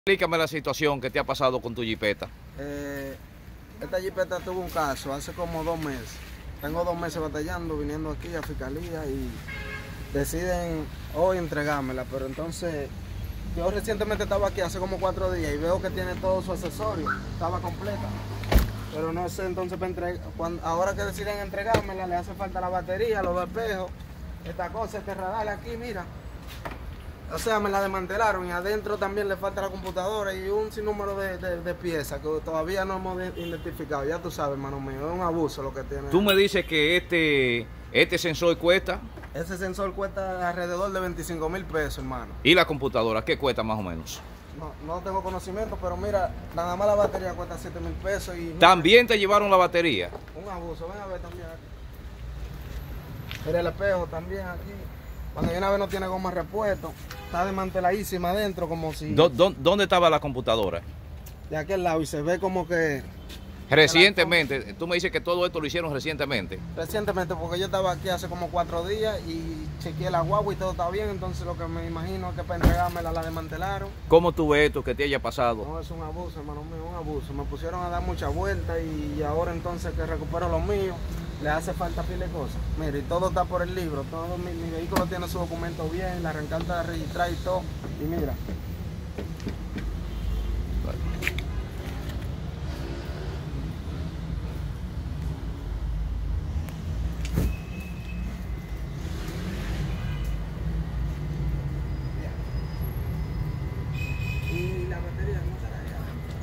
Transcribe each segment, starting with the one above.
Explícame la situación que te ha pasado con tu jipeta. Esta jipeta tuvo un caso hace como 2 meses. Tengo 2 meses batallando, viniendo aquí a Fiscalía y deciden hoy entregármela. Pero entonces, yo recientemente estaba aquí hace como 4 días y veo que tiene todo su accesorio, estaba completa. Pero no sé, entonces ahora que deciden entregármela, le hace falta la batería, los espejos, esta cosa, este radar aquí, mira. O sea, me la desmantelaron y adentro también le falta la computadora y un sinnúmero de piezas que todavía no hemos identificado. Ya tú sabes, hermano mío, es un abuso lo que tiene. Tú me dices que este sensor cuesta. Ese sensor cuesta alrededor de 25,000 pesos, hermano. ¿Y la computadora qué cuesta más o menos? No tengo conocimiento, pero mira, nada más la batería cuesta 7,000 pesos y... ¿También te llevaron la batería? Un abuso, ven a ver también aquí. Mira el espejo también aquí. Cuando viene a ver no tiene goma repuesto. Está desmanteladísima adentro como si... ¿Dónde estaba la computadora? De aquel lado y se ve como que... Recientemente, tú me dices que todo esto lo hicieron recientemente. Recientemente, porque yo estaba aquí hace como 4 días y chequeé la guagua y todo está bien, entonces lo que me imagino es que para entregármela la desmantelaron. ¿Cómo tú ves esto que te haya pasado? No, es un abuso, hermano mío, un abuso. Me pusieron a dar muchas vueltas y ahora entonces que recupero lo mío, le hace falta pila de cosas. Mira, y todo está por el libro, todo mi vehículo tiene su documento bien, la arrancante de registrar y todo, y mira. Y la batería no estará allá.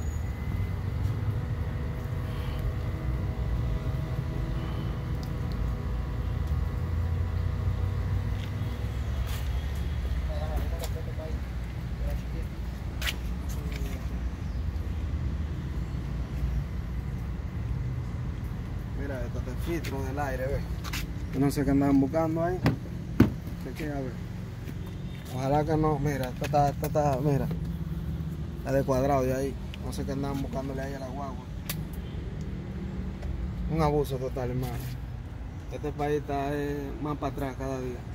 Mira, esto te filtro del aire, ve. Yo no sé qué andaban buscando ahí. Chequea, a ver. Ojalá que no, mira, esto está, mira. Está de cuadrado de ahí. No sé qué andaban buscándole ahí a la guagua. Un abuso total, hermano. Este país está más para atrás cada día.